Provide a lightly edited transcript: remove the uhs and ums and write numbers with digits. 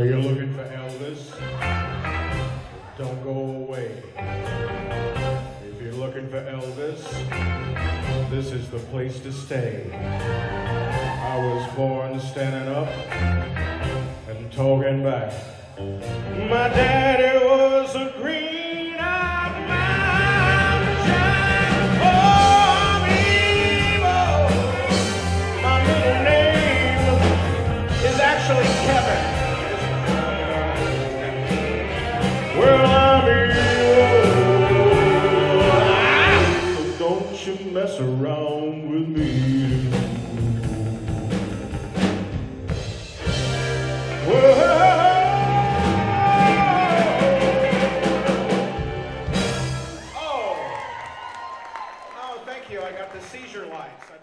So you're looking for Elvis? Don't go away. If you're looking for Elvis, this is the place to stay. I was born standing up and talking back. My daddy was a green-eyed mountain giant. Oh, I'm evil. My middle name is actually Kevin. Well, I'm evil. So don't you mess around with me. Thank you. I got the seizure lights.